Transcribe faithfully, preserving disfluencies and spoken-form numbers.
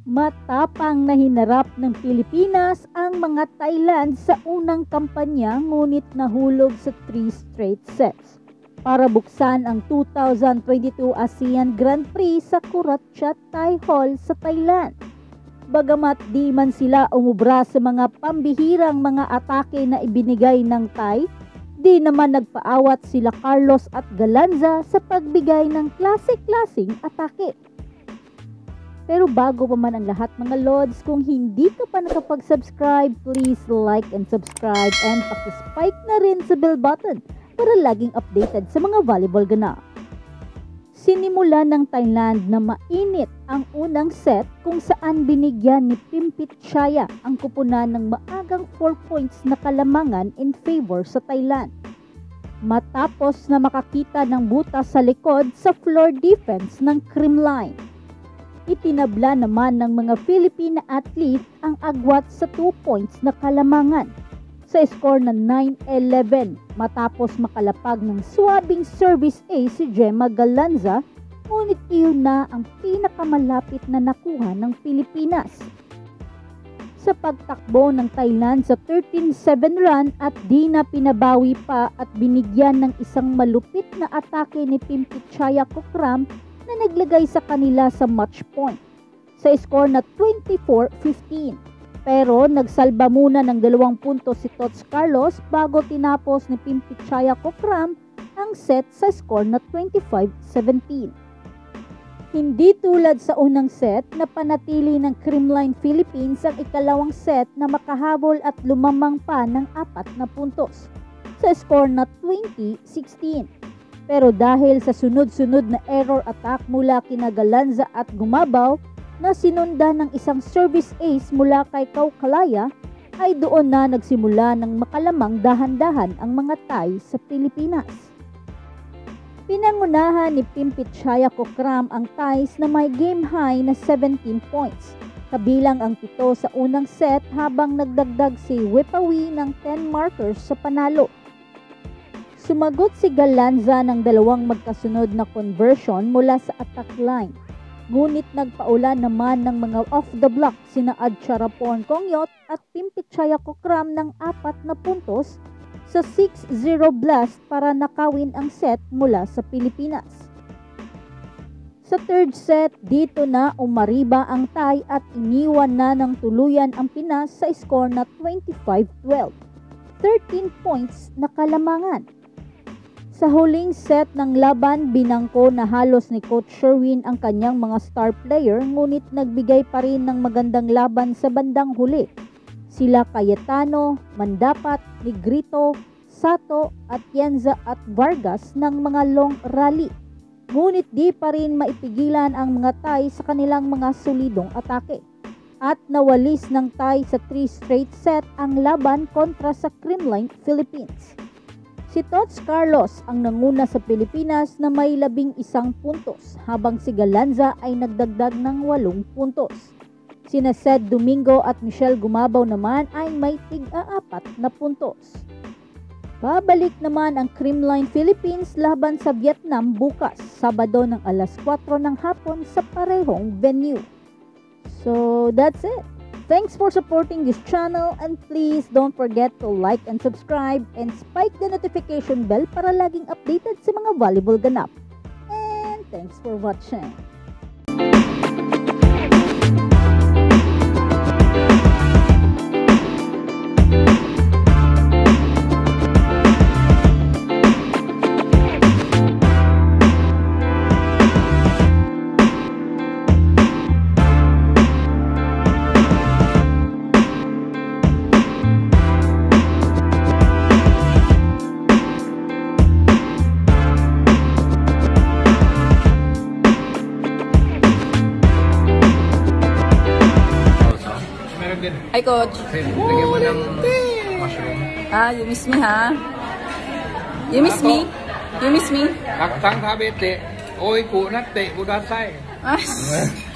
Matapang na hinarap ng Pilipinas ang mga Thailand sa unang kampanya ngunit nahulog sa three straight sets para buksan ang two thousand twenty-two ASEAN Grand Prix sa Kuratcha Thai Hall sa Thailand. Bagamat di man sila umubra sa mga pambihirang mga atake na ibinigay ng Thai, di naman nagpaawat sila Carlos at Galanza sa pagbigay ng klase-klaseng atake. Pero bago pa man ang lahat mga Lods, kung hindi ka pa nakapag-subscribe, please like and subscribe and paki-spike na rin sa bell button para laging updated sa mga volleyball ganap. Sinimula ng Thailand na mainit ang unang set kung saan binigyan ni Pimpit Chaya ang kupunan ng maagang four points na kalamangan in favor sa Thailand. Matapos na makakita ng butas sa likod sa floor defense ng Creamline. Itinabla naman ng mga Filipina athlete ang agwat sa two points na kalamangan sa score na nine eleven matapos makalapag ng swabing service ace si Gemma Galanza, ngunit iyon na ang pinakamalapit na nakuha ng Pilipinas. Sa pagtakbo ng Thailand sa thirteen seven run at di na pinabawi pa at binigyan ng isang malupit na atake ni Pimpit Chaya Kokram na naglagay sa kanila sa match point sa score na twenty-four fifteen. Pero nagsalba muna ng dalawang puntos si Tots Carlos bago tinapos ni Pimpit Chaya Kokram ang set sa score na twenty-five seventeen. Hindi tulad sa unang set na panatili ng Creamline Philippines ang ikalawang set na makahabol at lumamang pa ng apat na puntos sa score na twenty sixteen. Pero dahil sa sunod-sunod na error attack mula kina Galanza at Gumabaw na sinunda ng isang service ace mula kay Kaukalaya, ay doon na nagsimula ng makalamang dahan-dahan ang mga Thai sa Pilipinas. Pinangunahan ni Pimpit Chaya Kokram ang Thais na may game high na seventeen points, kabilang ang pito sa unang set habang nagdagdag si Wipawi ng ten markers sa panalo. Sumagot si Galanza ng dalawang magkasunod na conversion mula sa attack line. Ngunit nagpaula naman ng mga off the block sina Adcharapon Kongyot at Pimpit Chaya Kokram ng apat na puntos sa six zero blast para nakawin ang set mula sa Pilipinas. Sa third set, dito na umariba ang Thai at iniwan na ng tuluyan ang Pinas sa score na twenty-five twelve. thirteen points na kalamangan. Sa huling set ng laban, binangko na halos ni Coach Sherwin ang kanyang mga star player ngunit nagbigay pa rin ng magandang laban sa bandang huli. Sila Cayetano, Mandapat, Negrito, Sato, Atienza at Vargas ng mga long rally. Ngunit di pa rin maipigilan ang mga Thai sa kanilang mga solidong atake. At nawalis ng Thai sa three straight set ang laban kontra sa Creamline Philippines. Si Tots Carlos ang nanguna sa Pilipinas na may labing isang puntos habang si Galanza ay nagdagdag ng walong puntos. Sina Sed Domingo at Michelle Gumabaw naman ay may tig-aapat na puntos. Babalik naman ang Creamline Philippines laban sa Vietnam bukas, Sabado ng alas kwatro ng hapon sa parehong venue. So that's it. Thanks for supporting this channel and please don't forget to like and subscribe and spike the notification bell para laging updated sa mga volleyball ganap. And thanks for watching. Hi, Coach. Lagyan mo ng mushroom. Ah, you miss me, ha? You miss me? You miss me? ทั้งทาเบเตะโอ้ยกูนัดเตะกูดัดไส้